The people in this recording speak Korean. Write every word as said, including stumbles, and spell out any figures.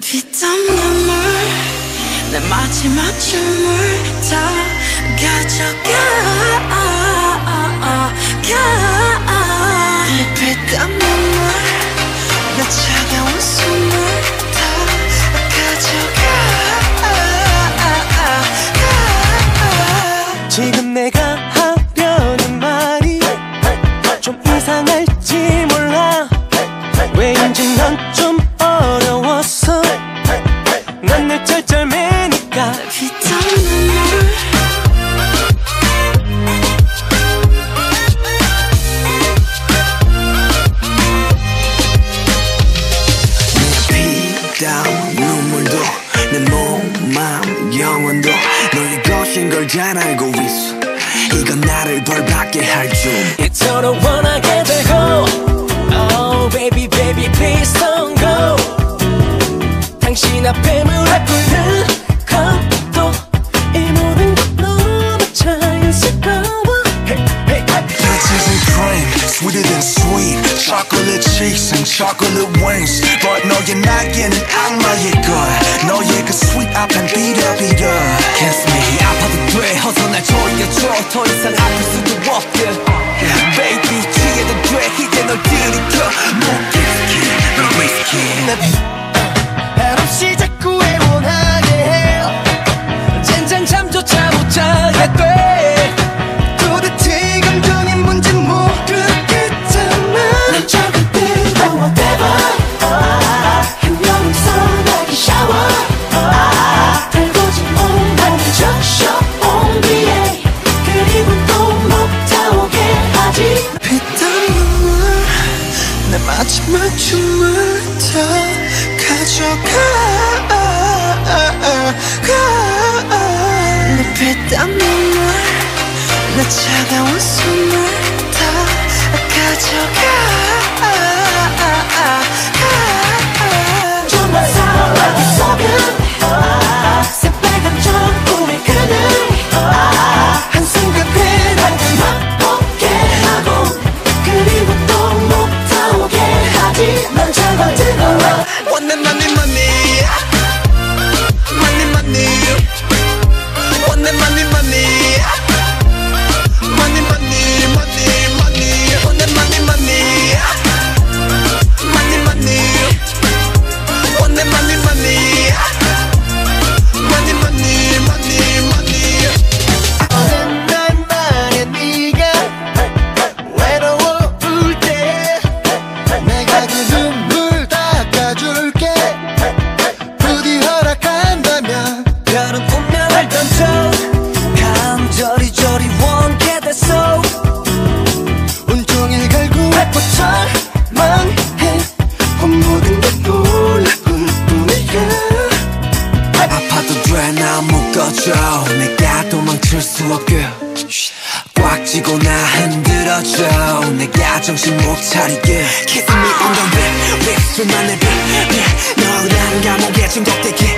피땀 눈물 내 마지막 춤을 다 가져가 내 피땀 눈물 내 차가운 숨을 다 가져가 지금 내가 하려는 말이 좀 이상할지 몰라 왜인지 넌 좀 어려웠어 난 늘 쩔쩔매니까 피땀 눈물 내 피땀 눈물도 내 몸, 마음, 영혼도 너의 것인 걸 잘 알고 있어 이건 나를 벌받게 할 줄 이토록 원하게 되고 Oh baby baby please don't go 당신 앞에 무릎 꿇는 것도 이 모든 것 너무 자연스러워 hey, hey, Peaches and cream, sweeter than sweet Chocolate cheeks and chocolate wings But 너의 날개는 악마의 걸 너의 그 sweet 앞엔 비려비려 Kiss me 아파도 돼 어서 날 조여줘 더 이상 아플 수도 없게 Baby 취해도 돼 이제 널 들이켜 못 risky, 널 risky 한없이 자꾸 애원하게 해 젠장 잠조차 못 자게 돼 도대체 감정의 문제 모르겠잖아 난 적을 때도 whatever 한 명이서 나기 샤워 달궈진 온몸을 적셔 온 뒤에 그리고 또 먹다 오게 하지 피땀 눈물 내 마지막 춤을 다 가져가 내 피땀 눈물 내 차가운 숨을 다 가져가 정말 사랑이 속은 새빨간 저 꿈의 그늘 한순간에 날 맛보게 하고 그리고 또 먹다 오게 하지 넌 차가 뜨거워 Want that money money Money money Want that money money Money money money money Want that money money Money money Want that money money Money money money money 어느 날 네가 외로울 때 내가 그 눈물 닦아줄게 부디 허락한다면 별은 운명을 던져 감절이 저리 원게 됐어 온종일 갈구해 포착망해 모든 게 놀라울 뿐이야 아파도 돼 난 묶어줘 내가 도망칠 수 없게 꽉 쥐고 나 흔들어줘 내가 정신 못 차리게 Kiss me on the lip, lip 수만의 빛 너라는 감옥에 중독되게